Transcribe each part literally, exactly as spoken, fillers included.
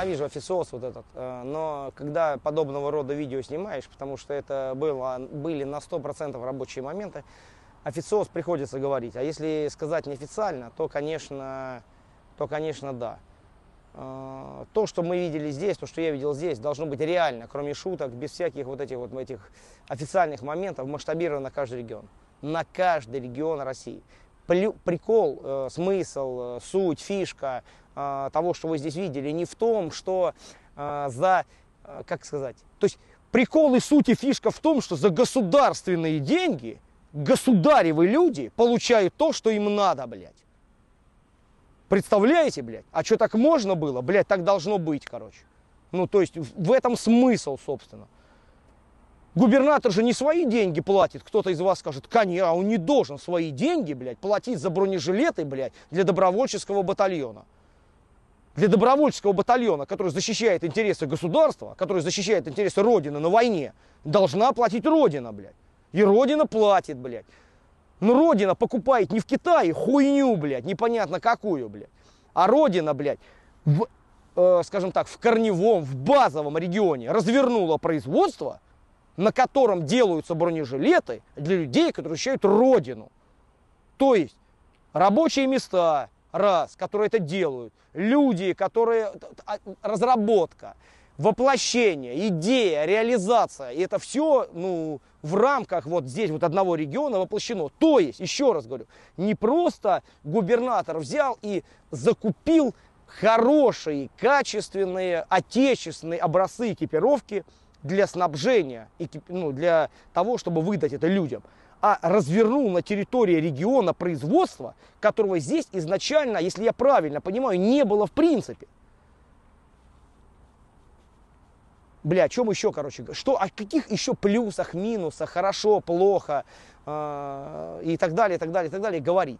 ненавижу официоз вот этот, но когда подобного рода видео снимаешь, потому что это было, были на сто процентов рабочие моменты, официоз приходится говорить. А если сказать неофициально, то, конечно, то, конечно, да. То, что мы видели здесь, то, что я видел здесь, должно быть реально, кроме шуток, без всяких вот этих вот этих официальных моментов, масштабировано на каждый регион. На каждый регион России. Прикол, э, смысл, э, суть, фишка э, того, что вы здесь видели, не в том, что э, за, э, как сказать, то есть прикол и суть и фишка в том, что за государственные деньги государевы люди получают то, что им надо, блядь. Представляете, блядь? А что, так можно было? Блядь, так должно быть, короче. Ну, то есть в этом смысл, собственно. Губернатор же не свои деньги платит. Кто-то из вас скажет, конечно, а он не должен свои деньги, блядь, платить за бронежилеты, блядь, для добровольческого батальона. Для добровольческого батальона, который защищает интересы государства, который защищает интересы Родины на войне, должна платить Родина, блядь. И Родина платит, блядь. Но Родина покупает не в Китае хуйню, блядь, непонятно какую, блядь. А Родина, блядь, в, э, скажем так, в корневом, в базовом регионе развернула производство, на котором делаются бронежилеты для людей, которые защищают Родину. То есть рабочие места, раз, которые это делают, люди, которые, разработка, воплощение, идея, реализация, и это все, ну, в рамках вот здесь вот одного региона воплощено. То есть, еще раз говорю, не просто губернатор взял и закупил хорошие, качественные, отечественные образцы экипировки для снабжения, ну, для того, чтобы выдать это людям, а развернул на территории региона производства, которого здесь изначально, если я правильно понимаю, не было в принципе. Бля, о чем еще, короче, что, о каких еще плюсах, минусах, хорошо, плохо э, и так далее, и так далее, и так далее говорить?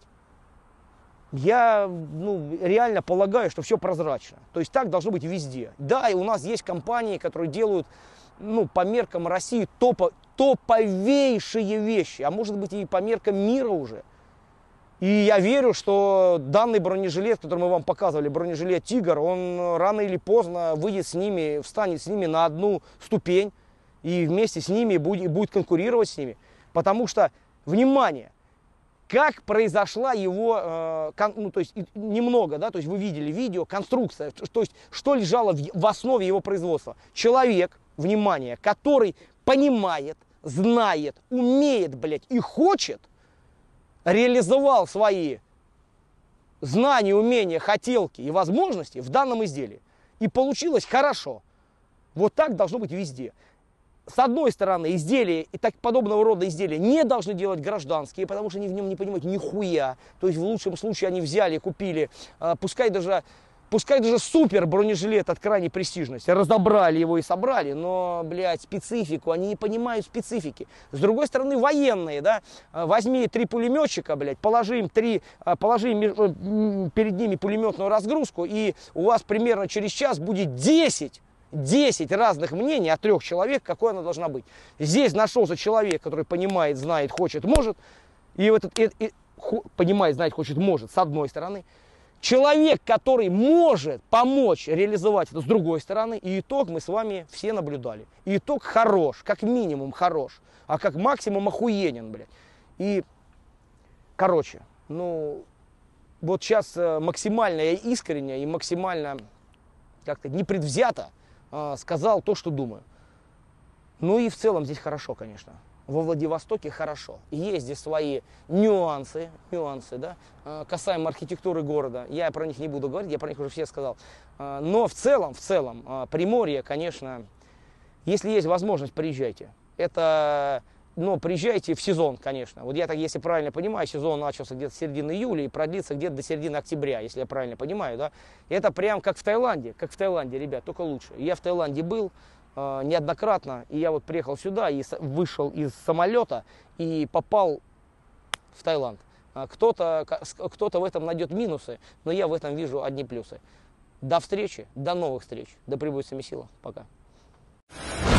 Я, ну, реально полагаю, что все прозрачно. То есть так должно быть везде. Да, и у нас есть компании, которые делают, ну, по меркам России топо, топовейшие вещи, а может быть и по меркам мира уже. И я верю, что данный бронежилет, который мы вам показывали, бронежилет «Тигр», он рано или поздно выйдет с ними, встанет с ними на одну ступень и вместе с ними будет, будет конкурировать с ними. Потому что, внимание, как произошла его, э, кон, ну, то есть немного, да, то есть вы видели видео, конструкция, то есть что лежало в, в основе его производства. Человек, внимание, который понимает, знает, умеет, блядь, и хочет, реализовал свои знания, умения, хотелки и возможности в данном изделии. И получилось хорошо. Вот так должно быть везде. С одной стороны, изделия и так подобного рода изделия не должны делать гражданские, потому что они в нем не понимают нихуя. То есть в лучшем случае они взяли, купили, пускай даже... Пускай даже супер бронежилет от крайней престижности, разобрали его и собрали, но, блядь, специфику, они не понимают специфики. С другой стороны, военные, да, возьми три пулеметчика, блядь, положи им, три, положи им перед ними пулеметную разгрузку, и у вас примерно через час будет десять, десять разных мнений от трех человек, какой она должна быть. Здесь нашелся человек, который понимает, знает, хочет, может, и, этот, и, и, понимает, знает, хочет, может, с одной стороны. Человек, который может помочь реализовать это с другой стороны, и итог мы с вами все наблюдали. И итог хорош, как минимум хорош, а как максимум охуенен, блядь. И, короче, ну, вот сейчас максимально я искренне и максимально, как-то непредвзято э, сказал то, что думаю. Ну и в целом здесь хорошо, конечно. Во Владивостоке хорошо. Есть здесь свои нюансы, нюансы, да, касаемо архитектуры города. Я про них не буду говорить, я про них уже все сказал. Но в целом, в целом, Приморье, конечно, если есть возможность, приезжайте. Это, ну, приезжайте в сезон, конечно. Вот я так, если правильно понимаю, сезон начался где-то с середины июля и продлится где-то до середины октября, если я правильно понимаю, да. Это прям как в Таиланде, как в Таиланде, ребят, только лучше. Я в Таиланде был неоднократно, и я вот приехал сюда и вышел из самолета и попал в Таиланд. Кто-то, кто-то в этом найдет минусы, но я в этом вижу одни плюсы. До встречи, до новых встреч, да пребудет с вами сила, пока.